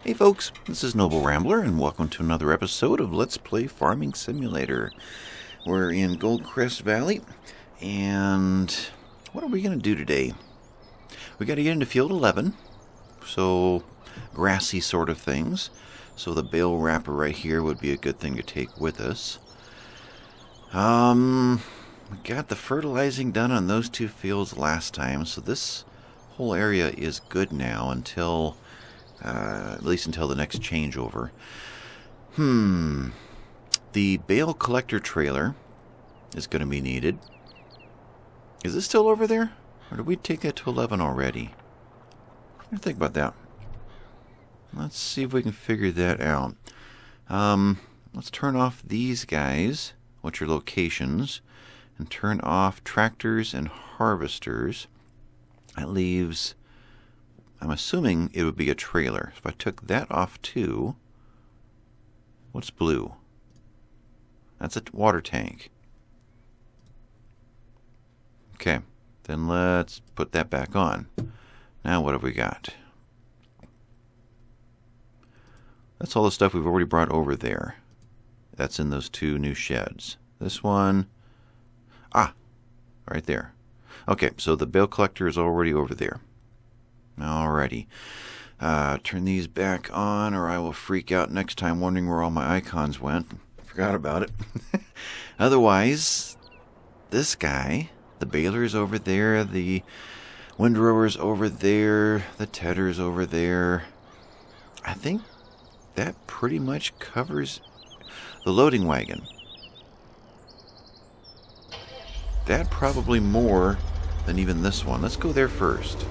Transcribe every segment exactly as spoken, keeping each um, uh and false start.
Hey folks, this is Noble Rambler and welcome to another episode of Let's Play Farming Simulator. We're in Goldcrest Valley, and what are we going to do today? We got to get into field eleven, so grassy sort of things. So the bale wrapper right here would be a good thing to take with us. Um, we got the fertilizing done on those two fields last time, so this whole area is good now until... Uh, at least until the next changeover. Hmm. The bale collector trailer is going to be needed. Is it still over there? Or did we take that to eleven already? What do you think about that? Let's see if we can figure that out. Um, let's turn off these guys, which are locations, and turn off tractors and harvesters. That leaves... I'm assuming it would be a trailer. If I took that off too, what's blue? That's a water tank. Okay, then let's put that back on. Now what have we got? That's all the stuff we've already brought over there. That's in those two new sheds. This one, ah, right there. Okay, so the bale collector is already over there. Alrighty. Uh, turn these back on or I will freak out next time wondering where all my icons went. Forgot about it. Otherwise, this guy, the baler's over there, the windrower's over there, the tedder's over there. I think that pretty much covers the loading wagon. That probably more than even this one. Let's go there first.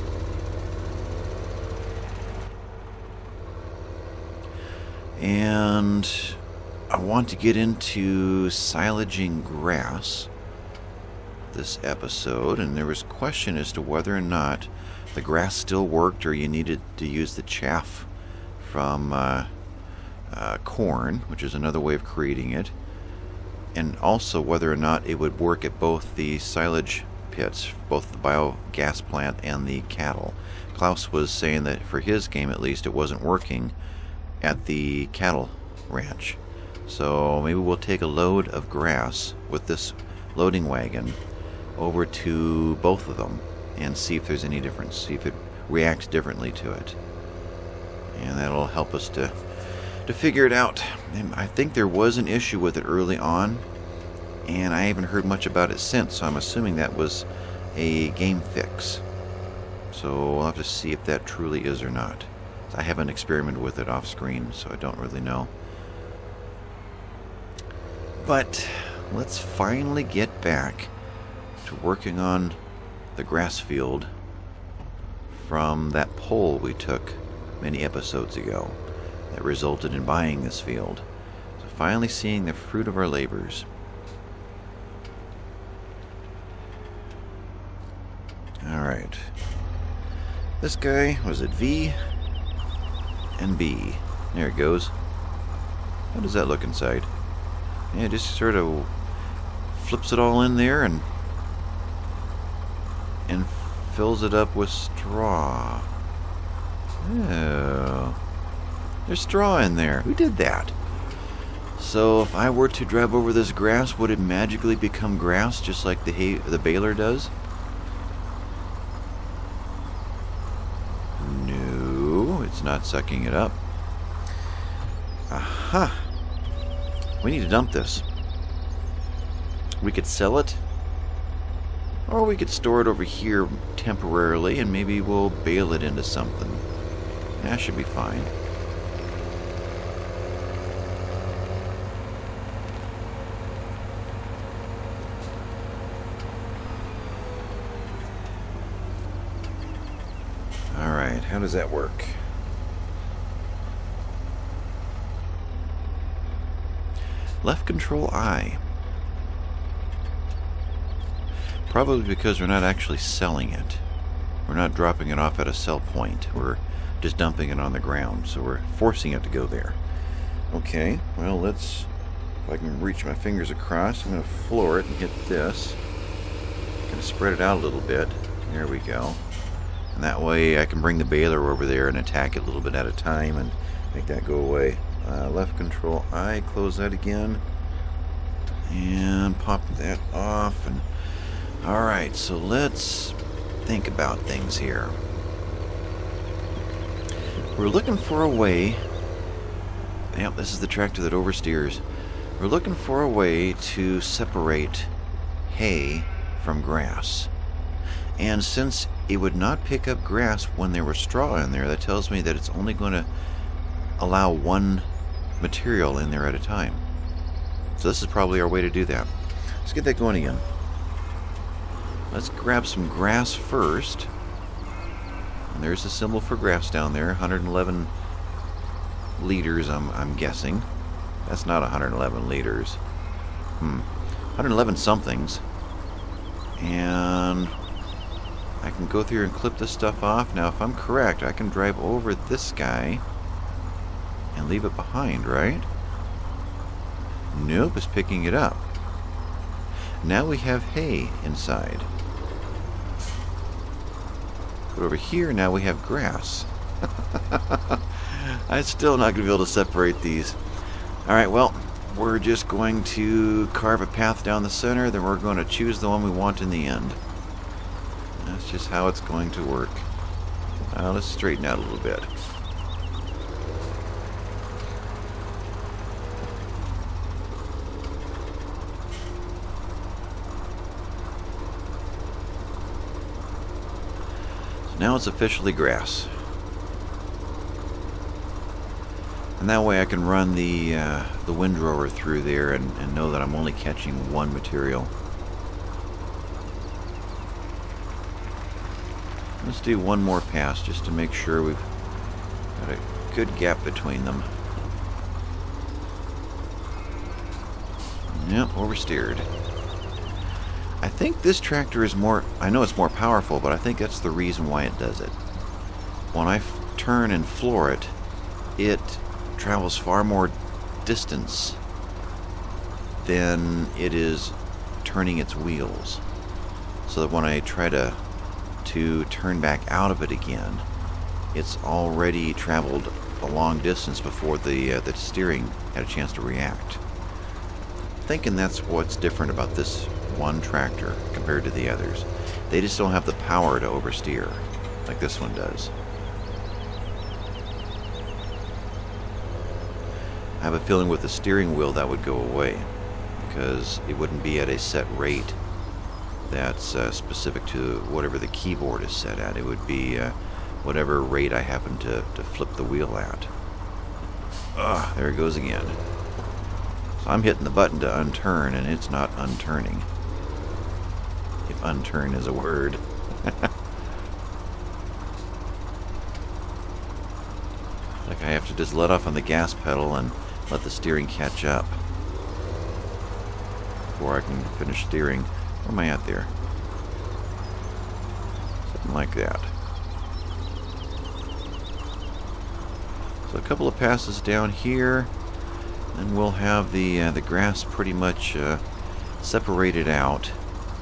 And I want to get into silaging grass this episode, and there was a question as to whether or not the grass still worked or you needed to use the chaff from uh, uh, corn, which is another way of creating it, and also whether or not it would work at both the silage pits, both the biogas plant and the cattle. Klaus was saying that for his game at least it wasn't working at the cattle ranch. So maybe we'll take a load of grass with this loading wagon over to both of them and see if there's any difference, see if it reacts differently to it. And that'll help us to to figure it out. And I think there was an issue with it early on, and I haven't heard much about it since, so I'm assuming that was a game fix. So we'll have to see if that truly is or not. I haven't experimented with it off screen, so I don't really know. But let's finally get back to working on the grass field from that poll we took many episodes ago that resulted in buying this field. So finally seeing the fruit of our labors. Alright. This guy was at V and B. There it goes. How does that look inside? Yeah, it just sort of flips it all in there and and fills it up with straw. Oh, there's straw in there. Who did that? So if I were to drive over this grass, would it magically become grass just like the hay the baler does? It's not sucking it up. Aha! We need to dump this. We could sell it, or we could store it over here temporarily and maybe we'll bale it into something. That should be fine. Alright, how does that work? Left control I. Probably because we're not actually selling it. We're not dropping it off at a sell point. We're just dumping it on the ground. So we're forcing it to go there. Okay, well let's, if I can reach my fingers across, I'm going to floor it and hit this. Kind of spread it out a little bit. There we go. And that way I can bring the baler over there and attack it a little bit at a time and make that go away. Uh, left control I, close that again. And pop that off. And alright, so let's think about things here. We're looking for a way. Yep, this is the tractor that oversteers. We're looking for a way to separate hay from grass. And since it would not pick up grass when there was straw in there, that tells me that it's only going to allow one material in there at a time. So this is probably our way to do that. Let's get that going again. Let's grab some grass first. And there's a symbol for grass down there, one hundred eleven liters, I'm, I'm guessing. That's not one hundred eleven liters. Hmm. one hundred eleven somethings. And I can go through and clip this stuff off. Now, if I'm correct, I can drive over this guy and leave it behind, right? Nope, it's picking it up. Now we have hay inside. But over here, now we have grass. I'm still not going to be able to separate these. Alright, well, we're just going to carve a path down the center, then we're going to choose the one we want in the end. That's just how it's going to work. Now let's straighten out a little bit. So now it's officially grass. And that way I can run the uh, the windrower through there and, and know that I'm only catching one material. Let's do one more pass just to make sure we've got a good gap between them. Yep, oversteered. I think this tractor is more, I know it's more powerful, but I think that's the reason why it does it. When I f turn and floor it, it travels far more distance than it is turning its wheels. So that when I try to to turn back out of it again, it's already traveled a long distance before the uh, the steering had a chance to react. Thinking that's what's different about this one tractor compared to the others. They just don't have the power to oversteer like this one does. I have a feeling with the steering wheel that would go away because it wouldn't be at a set rate that's uh, specific to whatever the keyboard is set at. It would be uh, whatever rate I happen to, to flip the wheel at. Ugh, there it goes again. So I'm hitting the button to unturn and it's not unturning. If unturn is a word. Like I have to just let off on the gas pedal and let the steering catch up before I can finish steering. Where am I at there? Something like that. So a couple of passes down here, and we'll have the uh, the grass pretty much uh, separated out.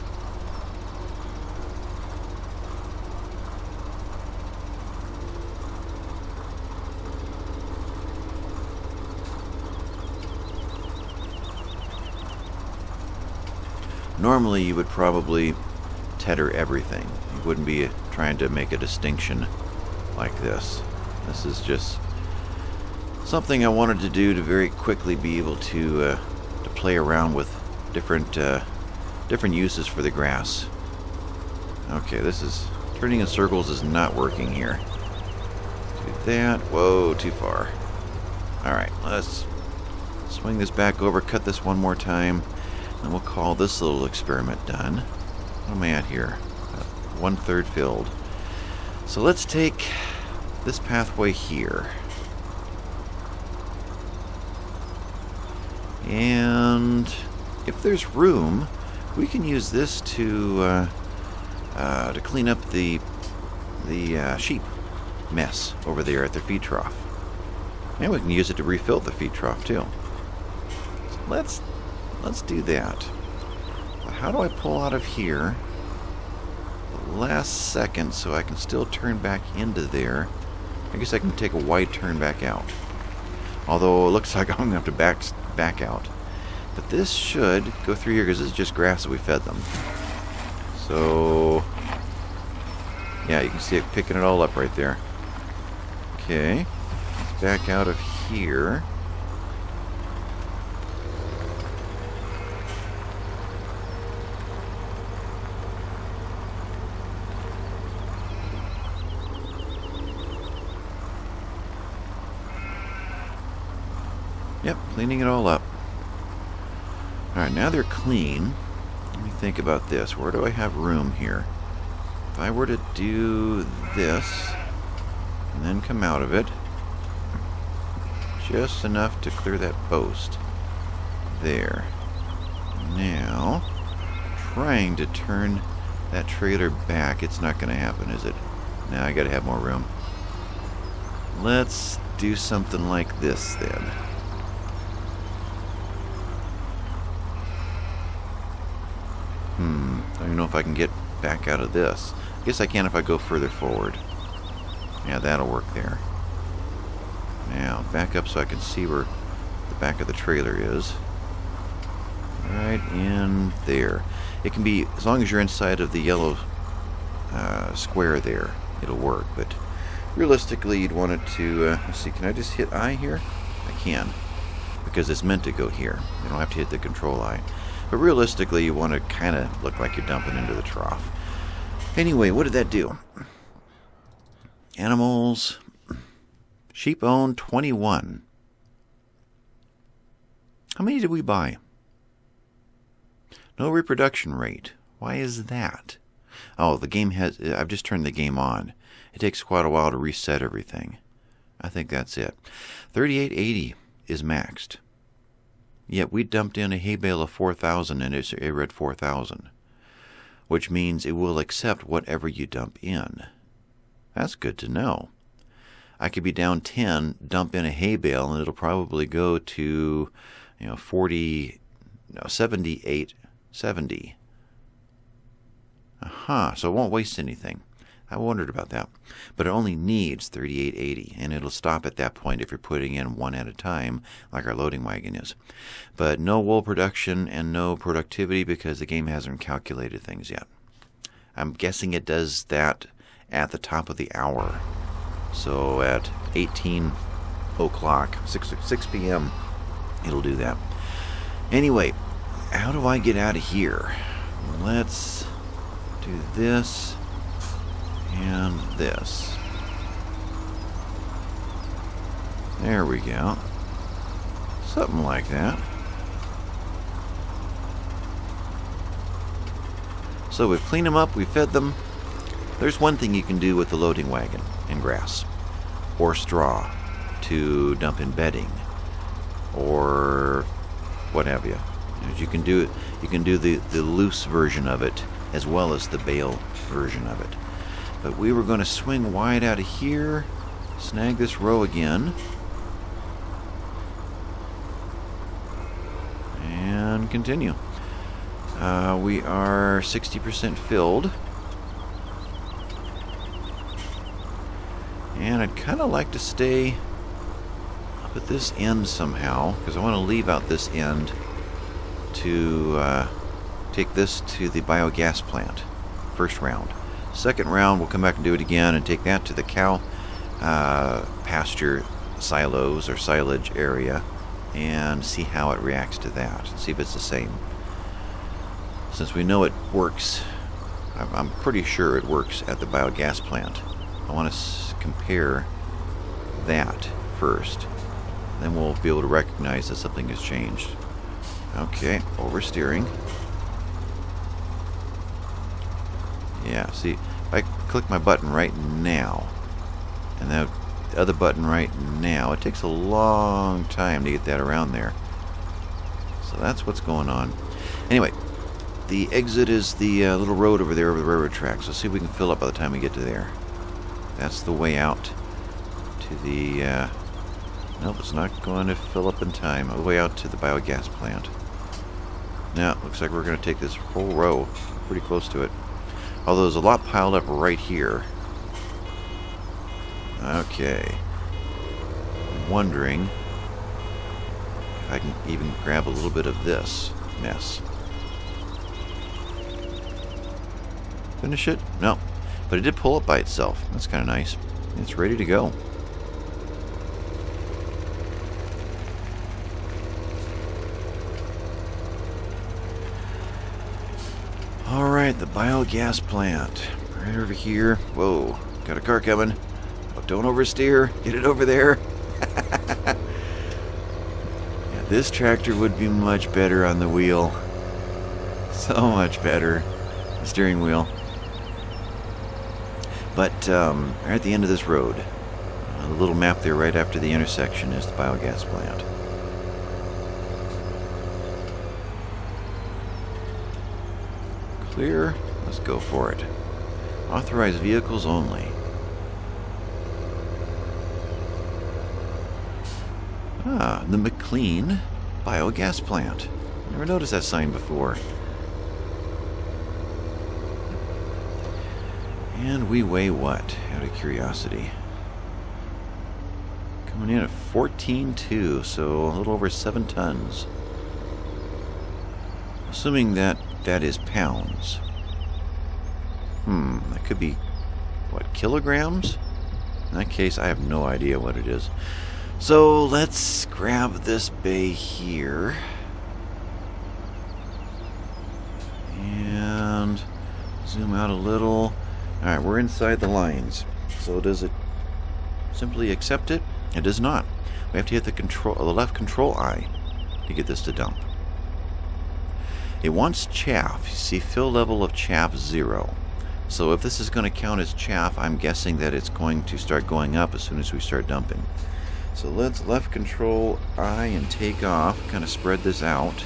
Normally you would probably tether everything. You wouldn't be trying to make a distinction like this. This is just something I wanted to do to very quickly be able to uh, to play around with different uh, different uses for the grass. Okay, this is turning in circles is not working here. Do that. Whoa, too far. Alright, let's swing this back over, cut this one more time. And we'll call this little experiment done. What am I at here? Uh, one third filled. So let's take this pathway here. And if there's room, we can use this to uh, uh, to clean up the the uh, sheep mess over there at the feed trough. And we can use it to refill the feed trough too. So let's Let's do that. How do I pull out of here? last second so I can still turn back into there. I guess I can take a wide turn back out. Although it looks like I'm going to have to back, back out. But this should go through here because this is just grass that we fed them. So, yeah, you can see it picking it all up right there. Okay, let's back out of here. Yep, cleaning it all up. Alright, now they're clean. Let me think about this. Where do I have room here? If I were to do this, and then come out of it, just enough to clear that post. There. Now, trying to turn that trailer back. It's not going to happen, is it? Now I got to have more room. Let's do something like this then. Hmm, I don't even know if I can get back out of this. I guess I can if I go further forward. Yeah, that'll work there. Now, back up so I can see where the back of the trailer is. Right in there. It can be, as long as you're inside of the yellow uh, square there, it'll work. But realistically, you'd want it to, uh, let's see, can I just hit I here? I can, because it's meant to go here. You don't have to hit the control I. But realistically, you want to kind of look like you're dumping into the trough. Anyway, what did that do? Animals. Sheep owned, twenty-one. How many did we buy? No reproduction rate. Why is that? Oh, the game has... I've just turned the game on. It takes quite a while to reset everything. I think that's it. thirty-eight eighty is maxed. Yet we dumped in a hay bale of four thousand and it read four thousand. Which means it will accept whatever you dump in. That's good to know. I could be down ten, dump in a hay bale, and it'll probably go to, you know, forty, no, seventy-eight seventy. Aha, so it won't waste anything. I wondered about that. But it only needs thirty-eight eighty, and it'll stop at that point if you're putting in one at a time, like our loading wagon is. But no wool production and no productivity because the game hasn't calculated things yet. I'm guessing it does that at the top of the hour. So at eighteen o'clock, six p m, it'll do that. Anyway, how do I get out of here? Let's do this and this. There we go. Something like that. So we've cleaned them up, we fed them. There's one thing you can do with the loading wagon and grass or straw to dump in bedding or what have you. You can do it. You can do the the loose version of it as well as the bale version of it. But we were going to swing wide out of here, snag this row again, and continue. Uh, we are sixty percent filled. And I'd kind of like to stay up at this end somehow, because I want to leave out this end to uh, take this to the biogas plant. First round. Second round, we'll come back and do it again and take that to the cow uh, pasture silos or silage area and see how it reacts to that. See if it's the same. Since we know it works, I'm pretty sure it works at the biogas plant. I want to compare that first. Then we'll be able to recognize that something has changed. Okay, oversteering. Yeah, see, if I click my button right now, and the other button right now, it takes a long time to get that around there. So that's what's going on. Anyway, the exit is the uh, little road over there over the railroad tracks. Let's see if we can fill up by the time we get to there. That's the way out to the... Uh, nope, it's not going to fill up in time. All the way out to the biogas plant. Now, looks like we're going to take this whole row. Pretty close to it. Although there's a lot piled up right here. Okay. I'm wondering if I can even grab a little bit of this mess. Finish it? No. But it did pull up by itself. That's kind of nice. It's ready to go. Alright, the biogas plant. Right over here. Whoa, got a car coming. Oh, don't oversteer. Get it over there. Yeah, this tractor would be much better on the wheel. So much better. The steering wheel. But um, right at the end of this road, uh, the little map there right after the intersection is the biogas plant. Clear. Let's go for it. Authorized vehicles only. Ah, the McLean biogas plant. Never noticed that sign before. And we weigh what, out of curiosity? Coming in at fourteen two, so a little over seven tons. Assuming that that is pounds. Hmm, that could be, what, kilograms? In that case, I have no idea what it is. So let's grab this bay here. And zoom out a little. Alright, we're inside the lines. So does it simply accept it? It does not. We have to hit the control, the left control eye to get this to dump. It wants chaff. You see, fill level of chaff zero. So if this is going to count as chaff, I'm guessing that it's going to start going up as soon as we start dumping. So let's left control eye and take off. Kind of spread this out.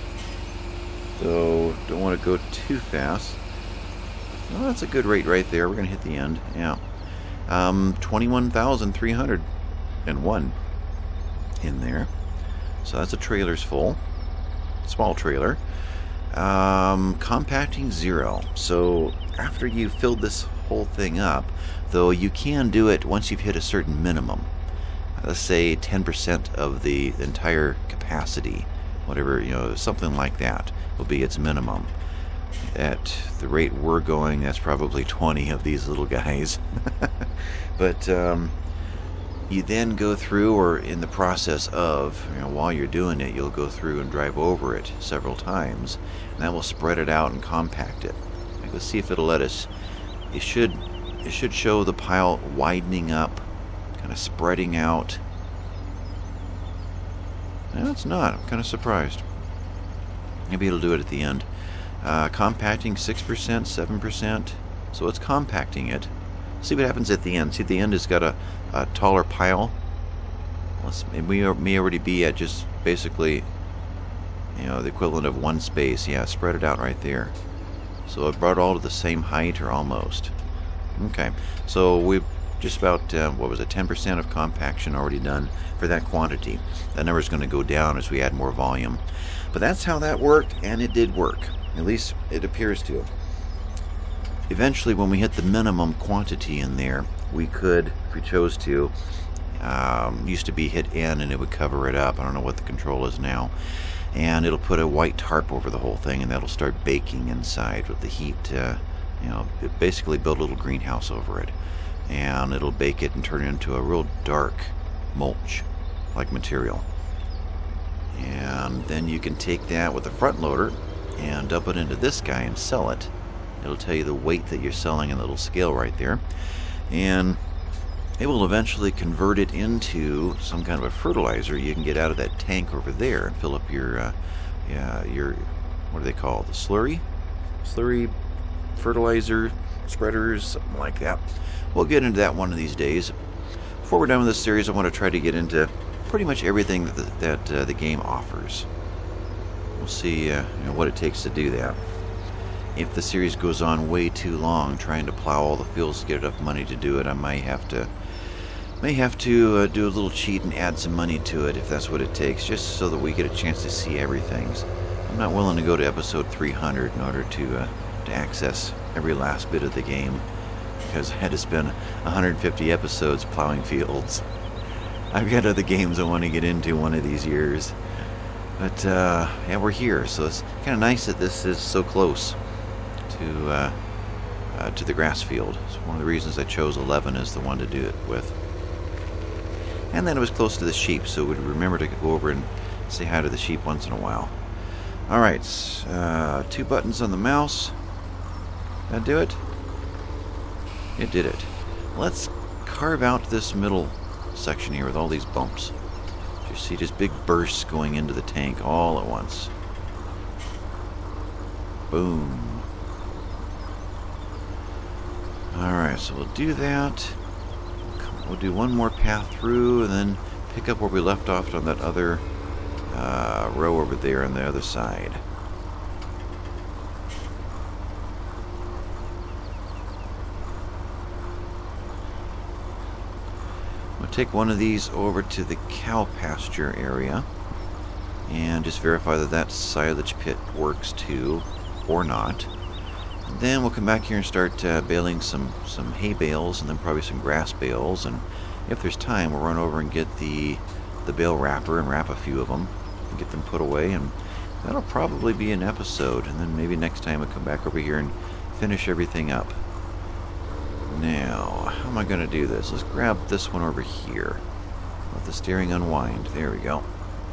So don't want to go too fast. Well, that's a good rate right there. We're going to hit the end. Yeah. Um, twenty-one thousand three hundred one in there. So that's a trailer's full. Small trailer. Um, compacting zero. So after you've filled this whole thing up, though you can do it once you've hit a certain minimum. Let's say ten percent of the entire capacity. Whatever, you know, something like that will be its minimum. At the rate we're going, that's probably twenty of these little guys. But um, you then go through, or in the process of, you know, while you're doing it, you'll go through and drive over it several times, and that will spread it out and compact it. Like, let's see if it'll let us. It should, it should show the pile widening up, kind of spreading out. No, it's not. I'm kind of surprised. Maybe it'll do it at the end. Uh, compacting six percent, seven percent. So it's compacting it. See what happens at the end. See, the end has got a, a taller pile. Let's, we may already be at just basically, you know, the equivalent of one space. Yeah, spread it out right there. So it brought all to the same height, or almost. Okay, so we've just about, uh, what was it, ten percent of compaction already done for that quantity. That number is going to go down as we add more volume. But that's how that worked, and it did work. At least it appears to. Eventually, when we hit the minimum quantity in there, we could, if we chose to, um, used to be hit N and it would cover it up. I don't know what the control is now. And it'll put a white tarp over the whole thing, and that'll start baking inside with the heat. Uh, you know, it basically build a little greenhouse over it. And it'll bake it and turn it into a real dark mulch-like material. And then you can take that with a front loader and dump it into this guy and sell it. It'll tell you the weight that you're selling in the little scale right there. And it will eventually convert it into some kind of a fertilizer you can get out of that tank over there and fill up your, uh, yeah, your, what do they call it? The slurry? Slurry fertilizer spreaders, something like that. We'll get into that one of these days. Before we're done with this series, I want to try to get into pretty much everything that the, that, uh, the game offers. We'll see uh, you know, what it takes to do that. If the series goes on way too long, trying to plow all the fields to get enough money to do it, I may have to may have to uh, do a little cheat and add some money to it if that's what it takes, just so that we get a chance to see everything. I'm not willing to go to episode three hundred in order to uh, to access every last bit of the game because I had to spend one hundred fifty episodes plowing fields. I've got other games I want to get into one of these years. But, uh, yeah, we're here, so it's kind of nice that this is so close to, uh, uh, to the grass field. So one of the reasons I chose eleven as the one to do it with. And then it was close to the sheep, so we'd remember to go over and say hi to the sheep once in a while. Alright, uh, two buttons on the mouse. That do it? It did it. Let's carve out this middle section here with all these bumps. You see just big bursts going into the tank all at once. Boom. Alright, so we'll do that. We'll do one more path through and then pick up where we left off on that other uh, row over there on the other side. Take one of these over to the cow pasture area and just verify that that silage pit works too, or not. And then we'll come back here and start uh, baling some, some hay bales and then probably some grass bales, and if there's time we'll run over and get the, the bale wrapper and wrap a few of them and get them put away, and that'll probably be an episode, and then maybe next time we'll come back over here and finish everything up. Now, how am I going to do this? Let's grab this one over here. Let the steering unwind. There we go.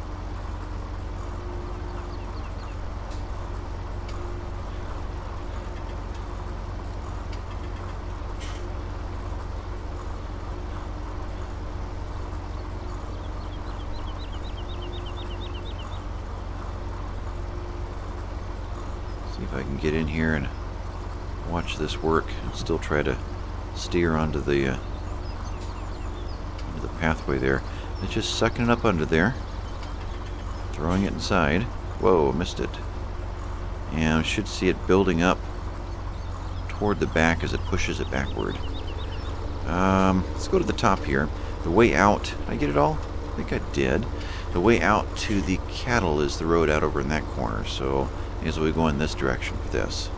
See if I can get in here and watch this work and still try to steer onto the uh, onto the pathway there. It's just sucking it up under there, throwing it inside. Whoa, missed it. And I should see it building up toward the back as it pushes it backward. Um, let's go to the top here. The way out, did I get it all? I think I did. The way out to the cattle is the road out over in that corner, so I guess we'll go in this direction for this.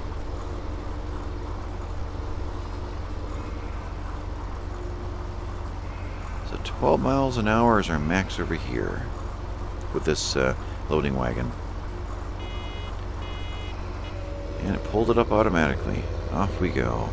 twelve miles an hour is our max over here with this uh, loading wagon. And it pulled it up automatically. Off we go.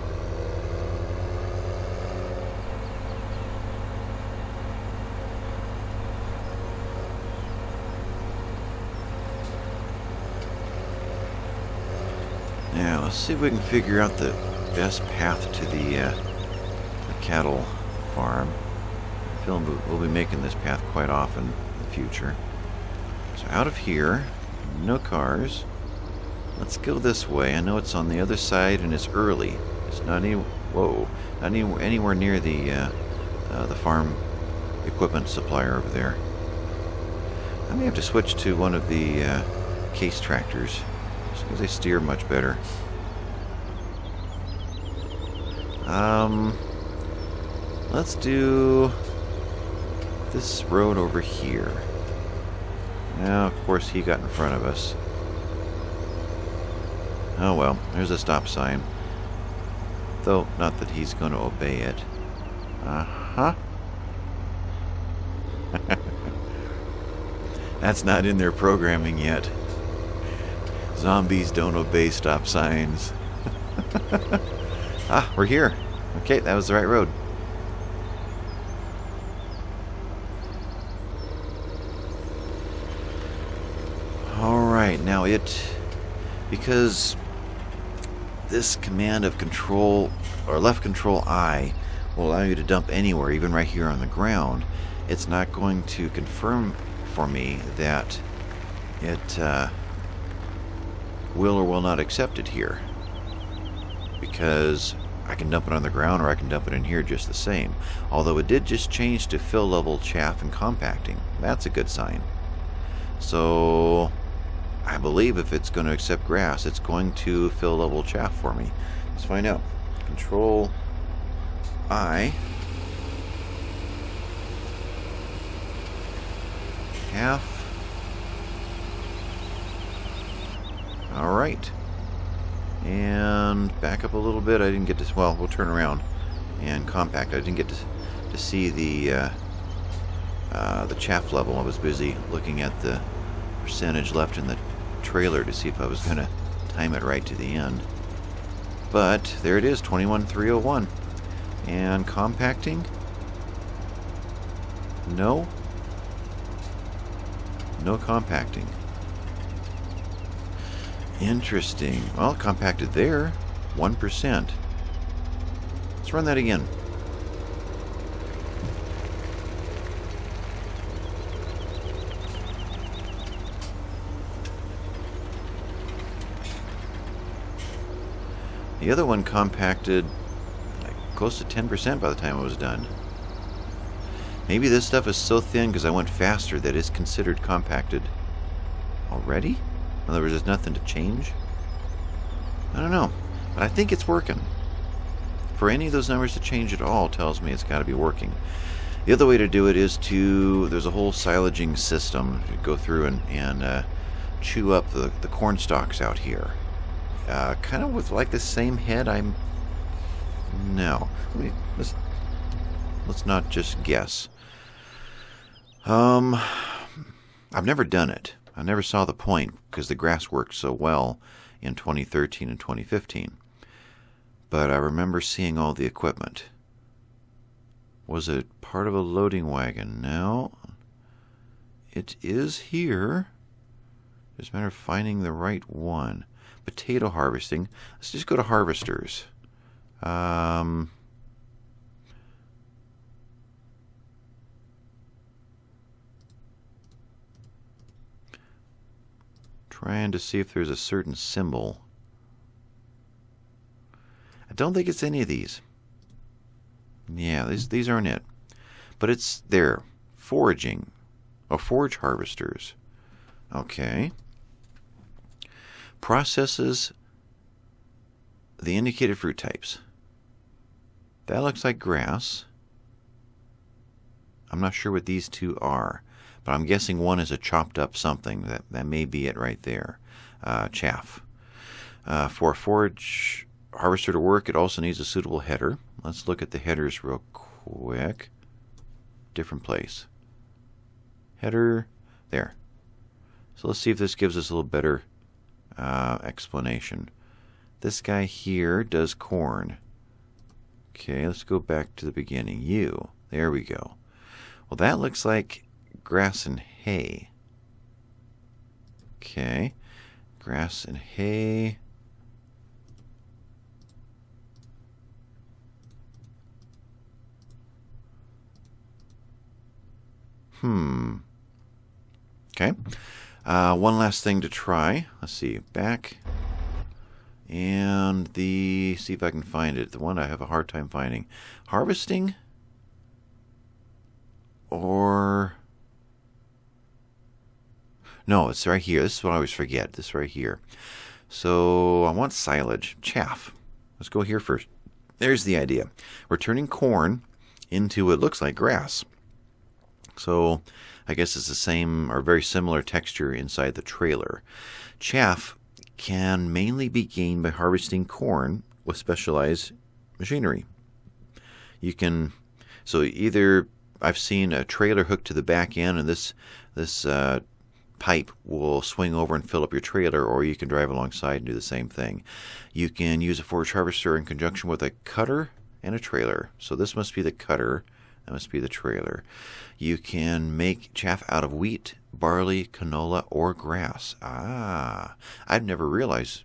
Now let's see if we can figure out the best path to the, uh, the cattle farm. We'll be making this path quite often in the future. So out of here, no cars. Let's go this way. I know it's on the other side and it's early. It's not any whoa, not any, anywhere near the uh, uh, the farm equipment supplier over there. I may have to switch to one of the uh, case tractors because they steer much better. Um, let's do this road over here. Now, of course, he got in front of us. Oh well, there's a stop sign. Though, not that he's going to obey it. Uh-huh. That's not in their programming yet. Zombies don't obey stop signs. Ah, we're here. Okay, that was the right road. Alright, now it... Because this command of control, or left control I, will allow you to dump anywhere, even right here on the ground, it's not going to confirm for me that it uh, will or will not accept it here. Because I can dump it on the ground or I can dump it in here just the same. Although it did just change to fill level chaff and compacting. That's a good sign. So I believe if it's going to accept grass, it's going to fill level chaff for me. Let's find out. Control I. Half. Alright. And back up a little bit. I didn't get to, well, we'll turn around and compact. I didn't get to, to see the uh, uh, the chaff level. I was busy looking at the percentage left in the trailer to see if I was going to time it right to the end. But there it is, twenty-one three oh one. And compacting? No. No compacting. Interesting. Well, compacted there, one percent. Let's run that again. The other one compacted like close to ten percent by the time it was done. Maybe this stuff is so thin because I went faster that it's considered compacted already? In other words, there's nothing to change? I don't know. But I think it's working. For any of those numbers to change at all tells me it's got to be working. The other way to do it is to, there's a whole silaging system. You go through and, and uh, chew up the, the corn stalks out here. Uh, kind of with like the same head. I'm... No. Let me, let's, let's not just guess. Um, I've never done it. I never saw the point because the grass worked so well in twenty thirteen and twenty fifteen. But I remember seeing all the equipment. Was it part of a loading wagon? No. It is here. It's a matter of finding the right one. Potato harvesting. Let's just go to harvesters. Um... Trying to see if there's a certain symbol. I don't think it's any of these. Yeah, these these aren't it. But it's there. Foraging. Oh, forage harvesters. Okay. Processes the indicated fruit types. That looks like grass. I'm not sure what these two are. But I'm guessing one is a chopped up something. That, that may be it right there. Uh, chaff. Uh, for a forage harvester to work, it also needs a suitable header. Let's look at the headers real quick. Different place. Header. There. So let's see if this gives us a little better uh, explanation. This guy here does corn. Okay, let's go back to the beginning. You. There we go. Well, that looks like grass and hay. Okay. Grass and hay. Hmm. Okay. Uh, one last thing to try. Let's see. Back. And the... See if I can find it. The one I have a hard time finding. Harvesting? Or... No, it's right here. This is what I always forget. This right here. So I want silage. Chaff. Let's go here first. There's the idea. We're turning corn into what looks like grass. So I guess it's the same or very similar texture inside the trailer. Chaff can mainly be gained by harvesting corn with specialized machinery. You can... So either... I've seen a trailer hooked to the back end and this... this uh, pipe will swing over and fill up your trailer, or you can drive alongside and do the same thing. You can use a forage harvester in conjunction with a cutter and a trailer. So this must be the cutter, that must be the trailer. You can make chaff out of wheat, barley, canola, or grass. Ah, I've never realized.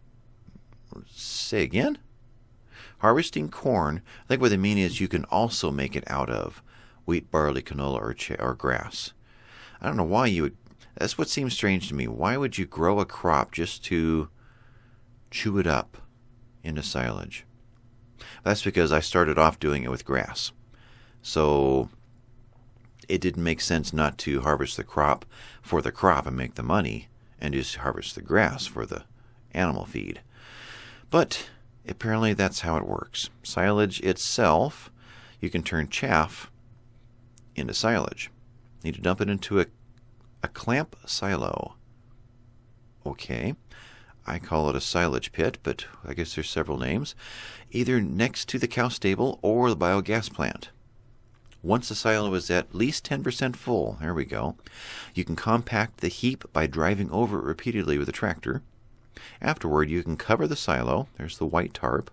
Say again? Harvesting corn, I think what they mean is you can also make it out of wheat, barley, canola, or, ch or grass. I don't know why you would... That's what seems strange to me. Why would you grow a crop just to chew it up into silage? That's because I started off doing it with grass. So it didn't make sense not to harvest the crop for the crop and make the money and just harvest the grass for the animal feed. But apparently that's how it works. Silage itself, you can turn chaff into silage. You need to dump it into a A clamp silo. Okay. I call it a silage pit, but I guess there's several names, either next to the cow stable or the biogas plant. Once the silo is at least ten percent full, there we go, you can compact the heap by driving over it repeatedly with a tractor. Afterward, you can cover the silo, there's the white tarp,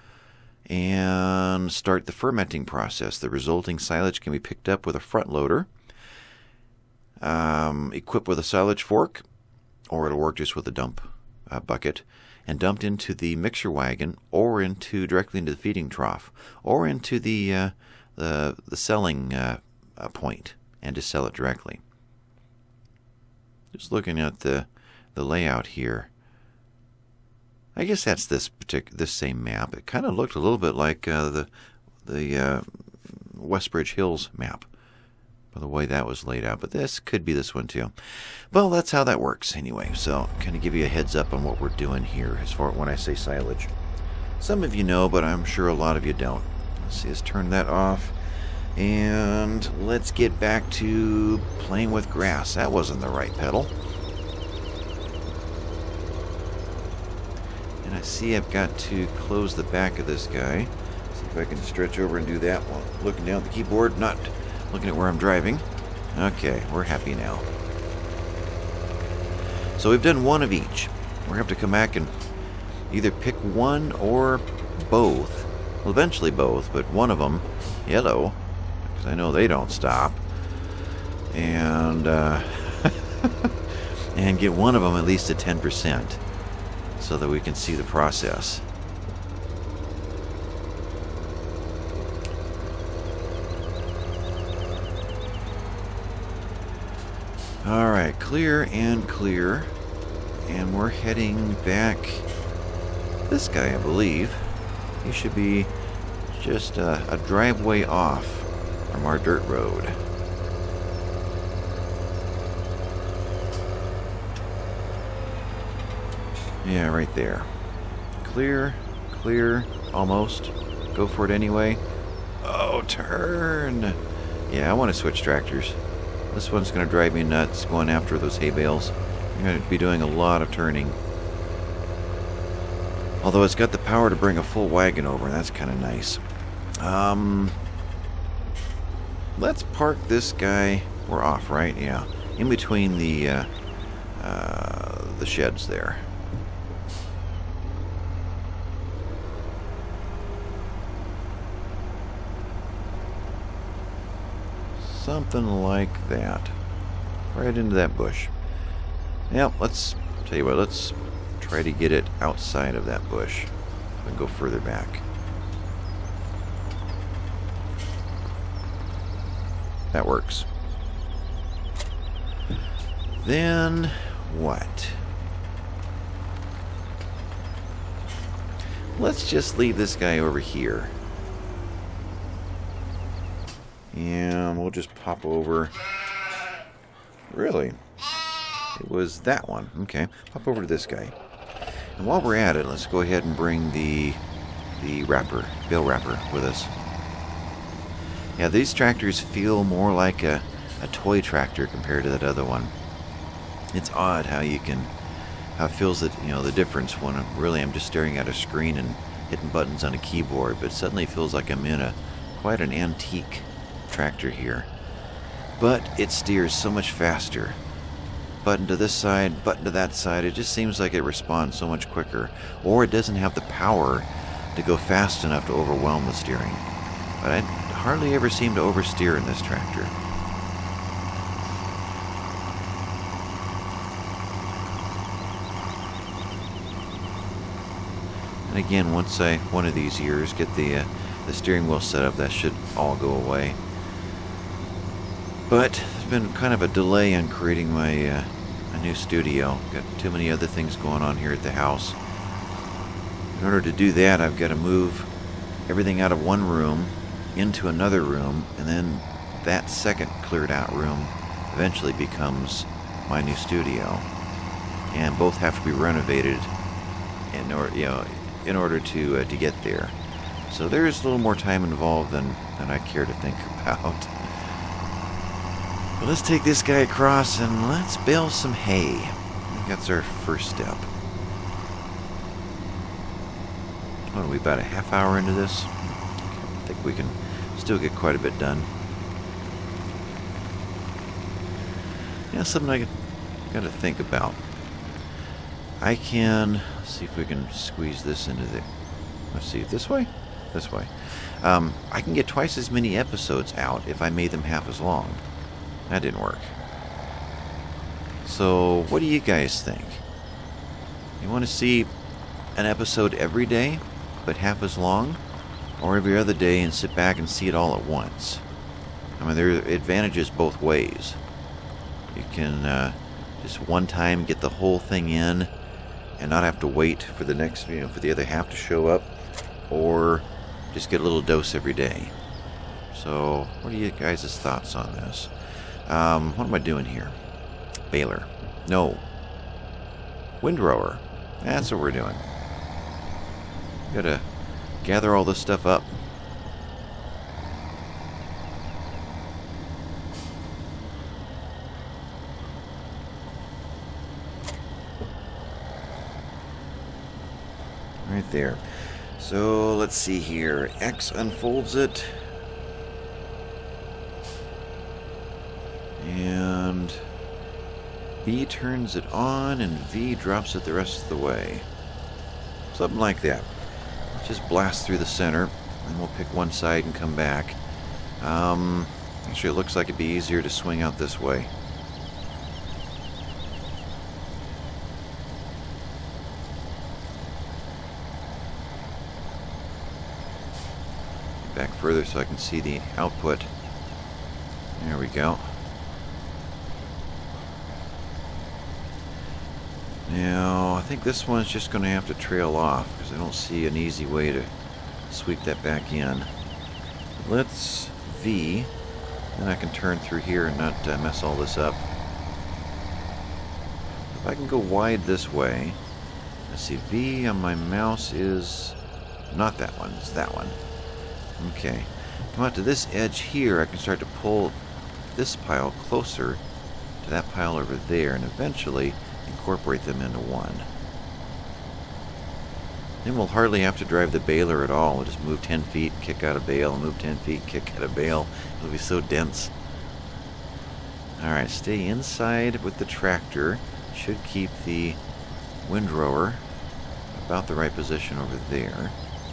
and start the fermenting process. The resulting silage can be picked up with a front loader, um, equipped with a silage fork, or it'll work just with a dump uh, bucket, and dumped into the mixer wagon, or into directly into the feeding trough, or into the uh, the, the selling uh, uh, point, and just sell it directly. Just looking at the the layout here, I guess that's this particular this same map. It kind of looked a little bit like uh, the the uh, Westbridge Hills map, by the way that was laid out. But this could be this one too. Well, that's how that works anyway. So, kind of give you a heads up on what we're doing here as far when I say silage. Some of you know, but I'm sure a lot of you don't. Let's see, let's turn that off, and let's get back to playing with grass. That wasn't the right pedal. And I see I've got to close the back of this guy. See if I can stretch over and do that one. Looking down at the keyboard, not looking at where I'm driving. Okay, we're happy now. So we've done one of each. We're going to have to come back and either pick one or both. Well, eventually both, but one of them, yellow, because I know they don't stop. And, uh, and get one of them at least at ten percent. So that we can see the process. Alright, clear and clear. And we're heading back this guy, I believe. He should be just a, a driveway off from our dirt road. Yeah, right there. Clear, clear, almost. Go for it anyway. Oh, turn! Yeah, I want to switch tractors. This one's going to drive me nuts going after those hay bales. I'm going to be doing a lot of turning. Although it's got the power to bring a full wagon over, and that's kind of nice. Um, let's park this guy. We're off, right? Yeah. In between the, uh, uh, the sheds there. Something like that. Right into that bush. Yeah, let's tell you what, let's try to get it outside of that bush and go further back. That works. Then what? Let's just leave this guy over here. And we'll just pop over. Really? It was that one. Okay. Pop over to this guy. And while we're at it, let's go ahead and bring the the wrapper, bale wrapper with us. Yeah, these tractors feel more like a, a toy tractor compared to that other one. It's odd how you can, how it feels that, you know, the difference when I'm, really I'm just staring at a screen and hitting buttons on a keyboard, but it suddenly feels like I'm in a quite an antique tractor here. But it steers so much faster. Button to this side, button to that side, it just seems like it responds so much quicker. Or it doesn't have the power to go fast enough to overwhelm the steering. But I hardly ever seem to oversteer in this tractor. And again, once I, one of these years, get the, uh, the steering wheel set up, that should all go away. But there's been kind of a delay in creating my uh, a new studio. Got too many other things going on here at the house. In order to do that, I've got to move everything out of one room into another room, and then that second cleared out room eventually becomes my new studio. And both have to be renovated in order, you know, in order to uh, to get there. So there's a little more time involved than than I care to think about. Well, let's take this guy across and let's bale some hay. I think that's our first step. what are we, about a half hour into this? I think we can still get quite a bit done. Yeah, something I got to think about. I can see if we can squeeze this into the. Let's see, this way, this way. Um, I can get twice as many episodes out if I made them half as long. That didn't work. So, what do you guys think? You want to see an episode every day, but half as long, or every other day and sit back and see it all at once? I mean, there are advantages both ways. You can uh, just one time get the whole thing in and not have to wait for the next, you know, for the other half to show up, or just get a little dose every day. So, what are you guys' thoughts on this? Um, what am I doing here? Baler. No. Windrower. That's what we're doing. Gotta gather all this stuff up. Right there. So let's see here. X unfolds it. And B turns it on and V drops it the rest of the way. Something like that. Let's just blast through the center and we'll pick one side and come back. Um, actually, it looks like it'd be easier to swing out this way. Back further so I can see the output. There we go. Now, I think this one's just going to have to trail off because I don't see an easy way to sweep that back in. Let's V, then I can turn through here and not uh, mess all this up. If I can go wide this way, let's see, V on my mouse is not that one, it's that one. Okay, come out to this edge here, I can start to pull this pile closer to that pile over there and eventually incorporate them into one. Then we'll hardly have to drive the baler at all. We'll just move ten feet, kick out a bale, move ten feet, kick out a bale. It'll be so dense. Alright, stay inside with the tractor. Should keep the windrower about the right position over there.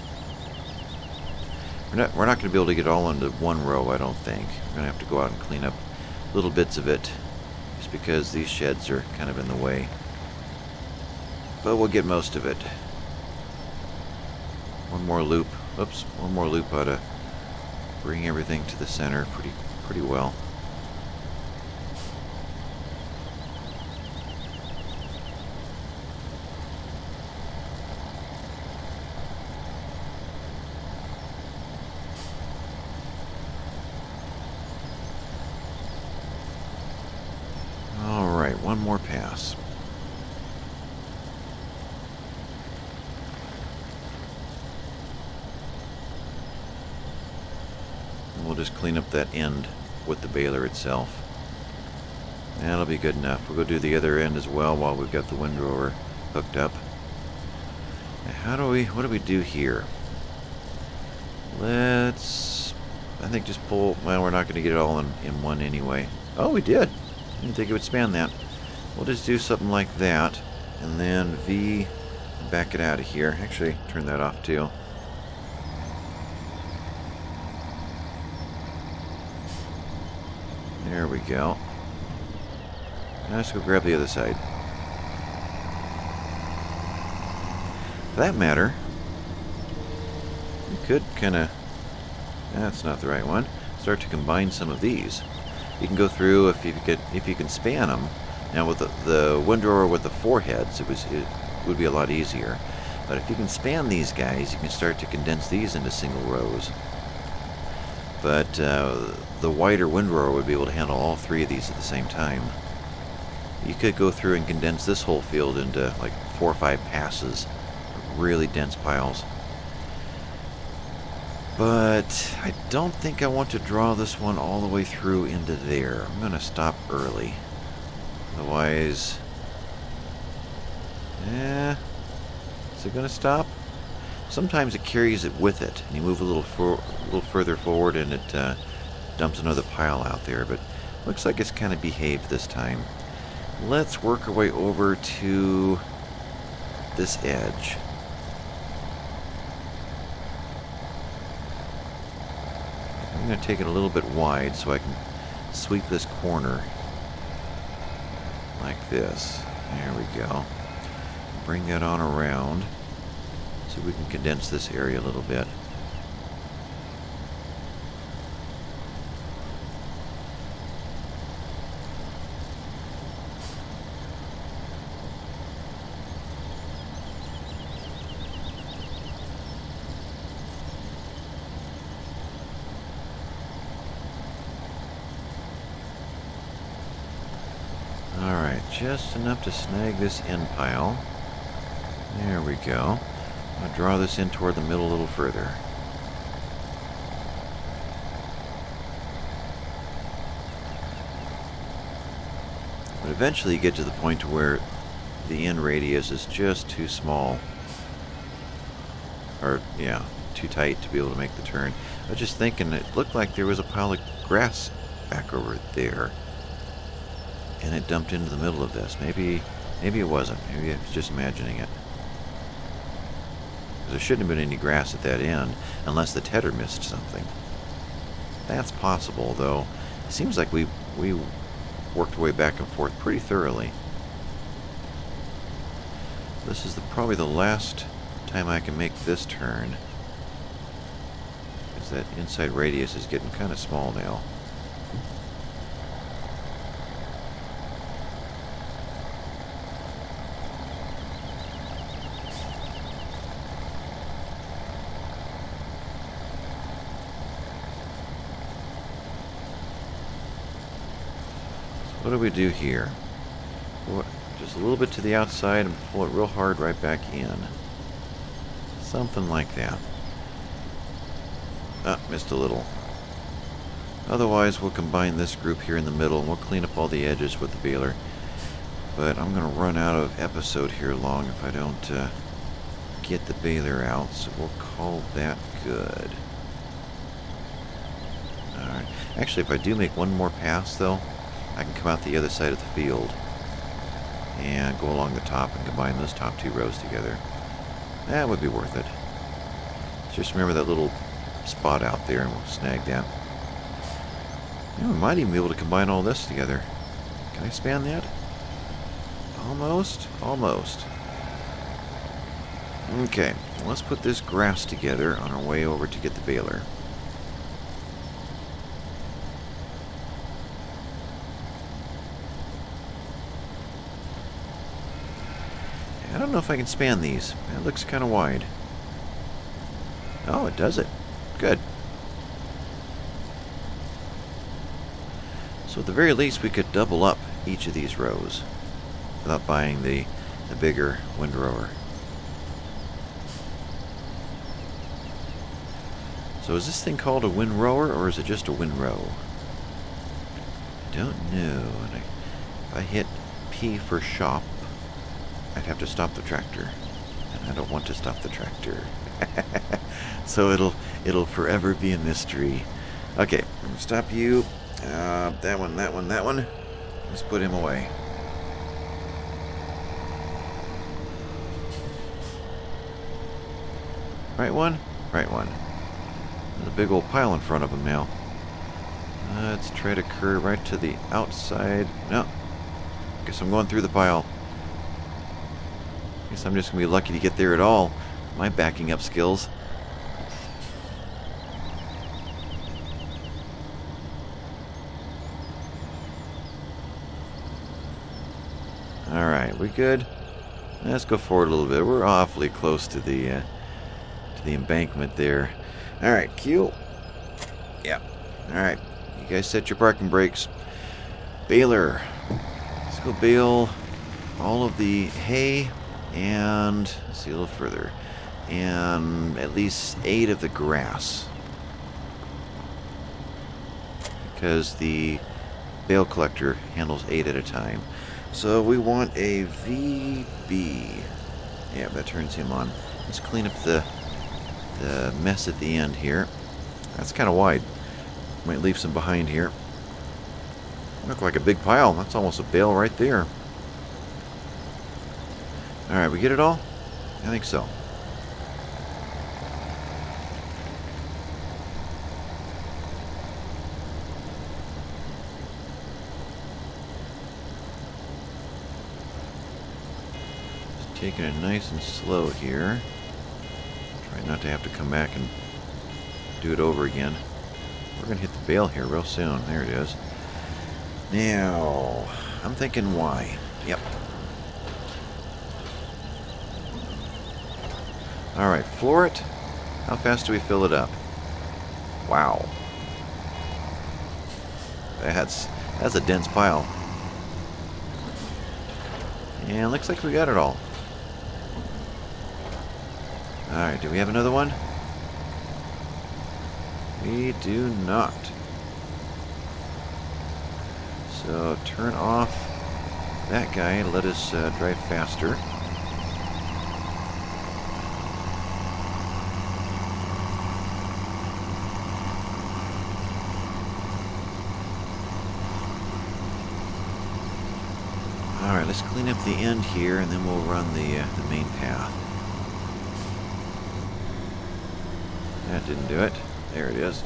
We're not, we're not going to be able to get all into one row, I don't think. We're going to have to go out and clean up little bits of it, just because these sheds are kind of in the way. But we'll get most of it. One more loop. Oops, one more loop ought to bring everything to the center pretty, pretty well. One more pass. And we'll just clean up that end with the baler itself. That'll be good enough. We'll go do the other end as well while we've got the windrower hooked up. Now how do we, what do we do here? Let's, I think just pull, well, we're not going to get it all in, in one anyway. Oh, we did. I didn't think it would span that. We'll just do something like that, and then V, back it out of here. Actually, turn that off too. There we go. Now let's go grab the other side. For that matter, we could kind of, that's not the right one, start to combine some of these. You can go through if you could, if you can span them. Now with the, the windrower with the four heads, it was it would be a lot easier. But if you can span these guys, you can start to condense these into single rows. But uh, the wider windrower would be able to handle all three of these at the same time. You could go through and condense this whole field into like four or five passes, really dense piles. But I don't think I want to draw this one all the way through into there. I'm going to stop early. Otherwise, eh, is it going to stop? sometimes it carries it with it, and you move a little, for, a little further forward and it uh, dumps another pile out there, but looks like it's kind of behaved this time. Let's work our way over to this edge. I'm going to take it a little bit wide so I can sweep this corner like this. There we go. Bring that on around so we can condense this area a little bit. Alright, just enough to snag this end pile. There we go. I'll draw this in toward the middle a little further. But eventually you get to the point where the end radius is just too small. Or, yeah, too tight to be able to make the turn. I was just thinking, it looked like there was a pile of grass back over there. And it dumped into the middle of this. Maybe, maybe it wasn't. Maybe I was just imagining it. There shouldn't have been any grass at that end, unless the tedder missed something. That's possible, though. It seems like we we worked our way back and forth pretty thoroughly. This is the, probably the last time I can make this turn, because that inside radius is getting kind of small now. What do we do here? Pull it just a little bit to the outside and pull it real hard right back in. Something like that. Ah, missed a little. Otherwise, we'll combine this group here in the middle and we'll clean up all the edges with the baler. But I'm going to run out of episode here long if I don't uh, get the baler out, so we'll call that good. Alright. Actually, if I do make one more pass, though, I can come out the other side of the field and go along the top and combine those top two rows together. That would be worth it. Just remember that little spot out there and we'll snag that. You know, we might even be able to combine all this together. Can I span that? Almost? Almost. Okay, let's put this grass together on our way over to get the baler. I don't know if I can span these. It looks kind of wide. Oh, it does it. Good. So at the very least, we could double up each of these rows without buying the, the bigger windrower. So is this thing called a windrower, or is it just a windrow? I don't know. And I, if I hit P for shop, I'd have to stop the tractor, and I don't want to stop the tractor. So it'll it'll forever be a mystery. Okay, I'm gonna stop you. Uh, that one, that one, that one. Let's put him away. Right one, right one. There's a big old pile in front of him now. Let's try to curve right to the outside. No, guess I'm going through the pile. Guess I'm just going to be lucky to get there at all. My backing up skills. Alright, we good? Let's go forward a little bit. We're awfully close to the uh, to the embankment there. Alright, Q. Yeah. Alright. You guys set your parking brakes. Baler. Let's go bale all of the hay. And let's see a little further, and at least eight of the grass, because the bale collector handles eight at a time. So we want a V B. Yeah, that turns him on. Let's clean up the the mess at the end here. That's kind of wide. Might leave some behind here. Look like a big pile. That's almost a bale right there. Alright, we get it all? I think so. Just taking it nice and slow here. Try not to have to come back and do it over again. We're going to hit the bale here real soon. There it is. Now, I'm thinking why. Yep. Alright, floor it. How fast do we fill it up? Wow. That's, that's a dense pile. And looks like we got it all. Alright, do we have another one? We do not. So turn off that guy and let us uh, drive faster. Alright, let's clean up the end here and then we'll run the, uh, the main path. That didn't do it. There it is.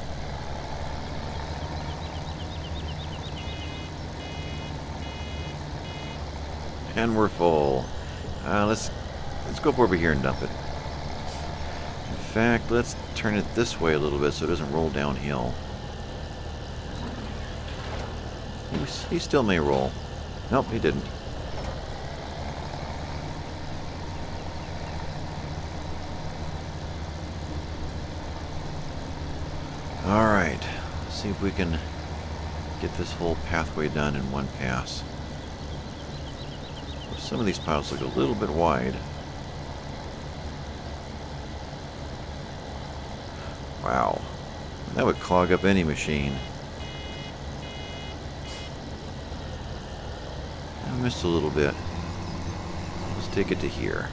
And we're full. Uh, let's let's go up over here and dump it. In fact, let's turn it this way a little bit so it doesn't roll downhill. He, he still may roll. Nope, he didn't. Alright, let's see if we can get this whole pathway done in one pass. Some of these piles look a little bit wide. Wow, that would clog up any machine. I missed a little bit. Let's take it to here.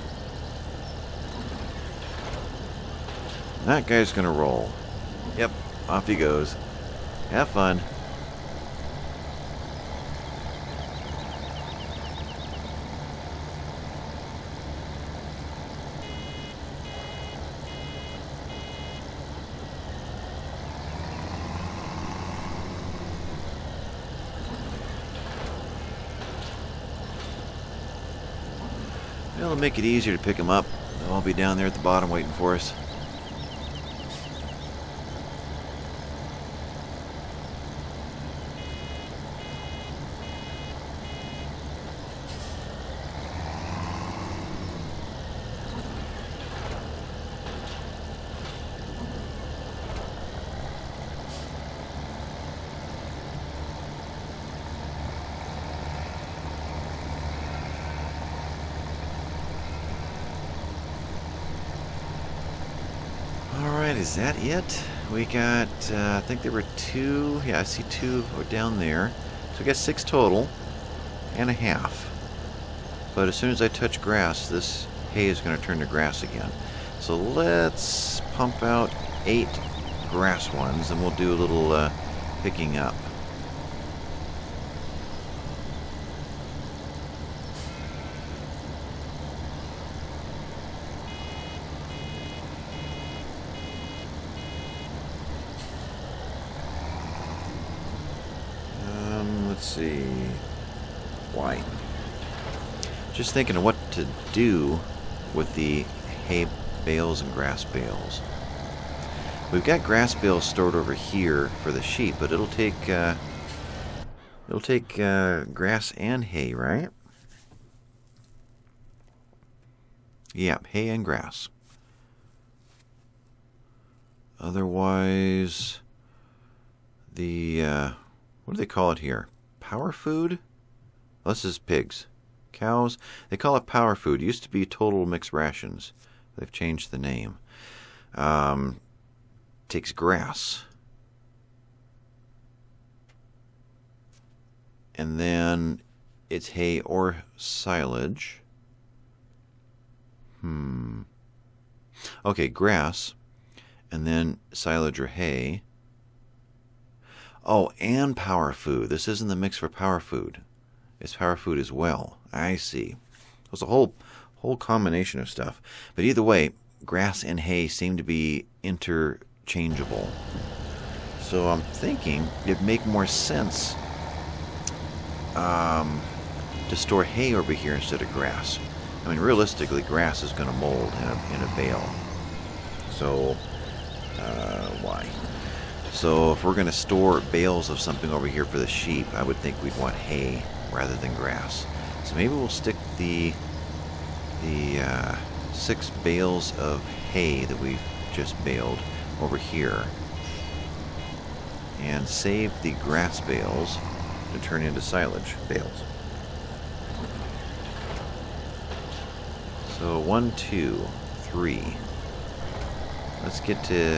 That guy's gonna roll. Yep. Off he goes. Have fun. It'll make it easier to pick them up. They'll all be down there at the bottom waiting for us. Is that it? We got, uh, I think there were two, yeah, I see two down there. So we got six total and a half. But as soon as I touch grass, this hay is going to turn to grass again. So let's pump out eight grass ones and we'll do a little uh, picking up. Let's see. Why? Just thinking of what to do with the hay bales and grass bales. We've got grass bales stored over here for the sheep, but it'll take uh, it'll take uh, grass and hay, right? Yep, hay and grass. Otherwise, the uh, what do they call it here? Power food? Well, this is pigs. Cows, they call it power food. It used to be total mixed rations. They've changed the name. Um, takes grass. And then it's hay or silage. Hmm. Okay, grass. and then silage or hay. Oh, and power food. This isn't the mix for power food. It's power food as well. I see. It's a whole whole combination of stuff. But either way, grass and hay seem to be interchangeable. So I'm thinking it'd make more sense um, to store hay over here instead of grass. I mean, realistically, grass is going to mold in a, in a bale. So, uh, why? So if we're going to store bales of something over here for the sheep, I would think we'd want hay rather than grass. So maybe we'll stick the the uh, six bales of hay that we've just baled over here and save the grass bales to turn into silage bales. So one, two, three. Let's get to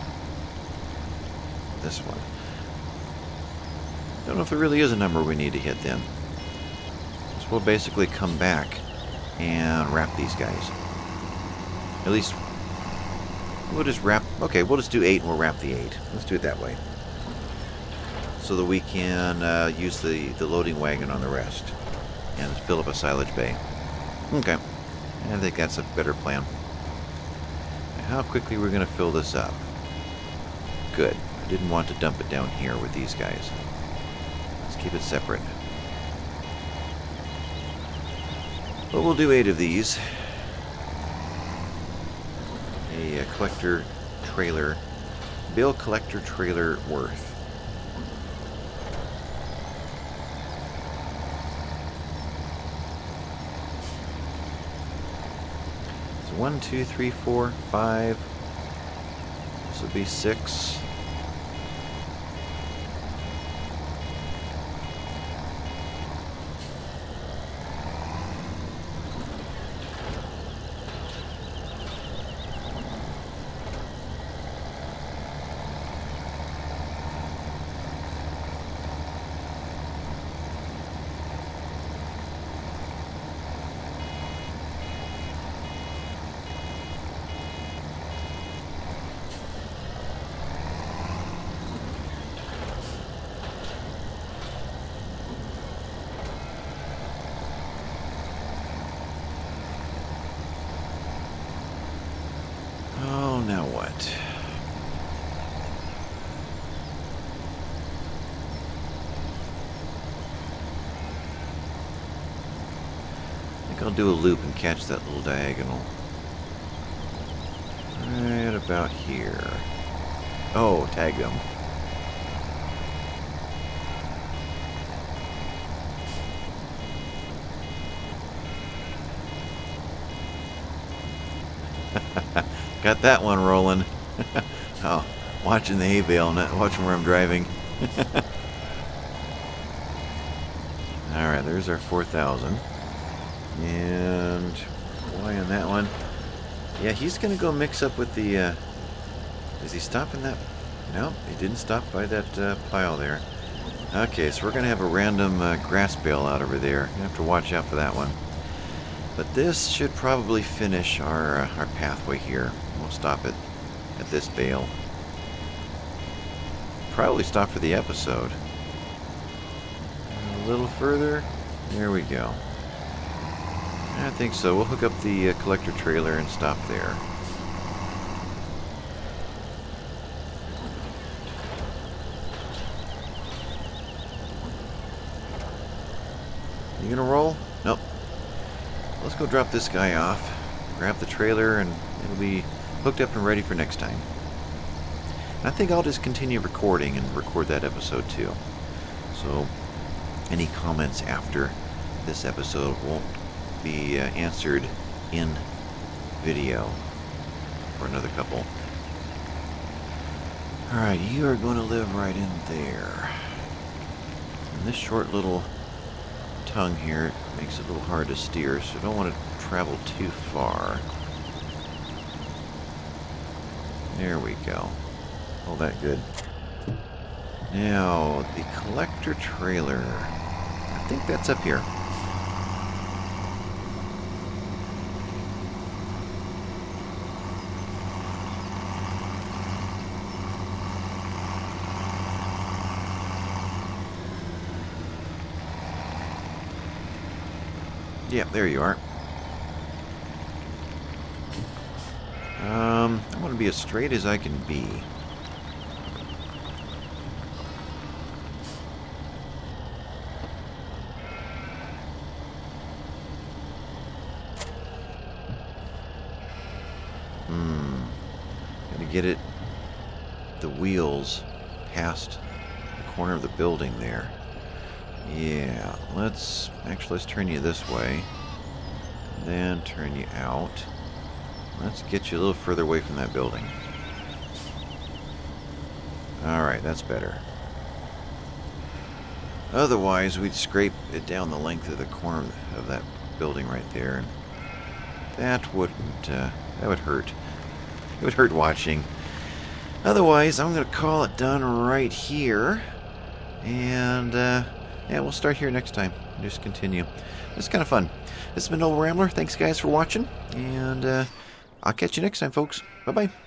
this one. Don't know if there really is a number we need to hit then. So we'll basically come back and wrap these guys. At least we'll just wrap. Okay, we'll just do eight and we'll wrap the eight. Let's do it that way, so that we can uh, use the the loading wagon on the rest and fill up a silage bay. Okay, I think that's a better plan. How quickly we're going to fill this up? Good. I didn't want to dump it down here with these guys. Let's keep it separate. But we'll do eight of these. A, a collector trailer, bale collector trailer worth. So one, two, three, four, five. This will be six. Now what? I think I'll do a loop and catch that little diagonal. Right about here. Oh, tag them. Got that one rolling. Oh, watching the hay bale, not watching where I'm driving. Alright, there's our four thousand. And why on that one? Yeah, he's going to go mix up with the... Uh, is he stopping that? No, he didn't stop by that uh, pile there. Okay, so we're going to have a random uh, grass bale out over there. You have to watch out for that one. But this should probably finish our, uh, our pathway here. We'll stop it at this bale. Probably stop for the episode. A little further. There we go. I think so. We'll hook up the uh, collector trailer and stop there. You gonna roll? Nope. Let's go drop this guy off, grab the trailer, and it'll be hooked up and ready for next time. And I think I'll just continue recording and record that episode too. So any comments after this episode won't be uh, answered in video for another couple. Alright, you are going to live right in there. And this short little tongue here makes it a little hard to steer, so don't want to travel too far. There we go. Hold that good. Now, the collector trailer. I think that's up here. Yeah, there you are. Um, I want to be as straight as I can be. Hmm. Gotta get it, the wheels past the corner of the building there. Yeah, let's, actually let's turn you this way. And then turn you out. Let's get you a little further away from that building. Alright, that's better. Otherwise, we'd scrape it down the length of the corner of that building right there. And that wouldn't, uh, that would hurt. It would hurt watching. Otherwise, I'm going to call it done right here. And, uh, yeah, we'll start here next time. Just continue. It's kind of fun. This has been Noble Rambler. Thanks, guys, for watching. And, uh, I'll catch you next time, folks. Bye-bye.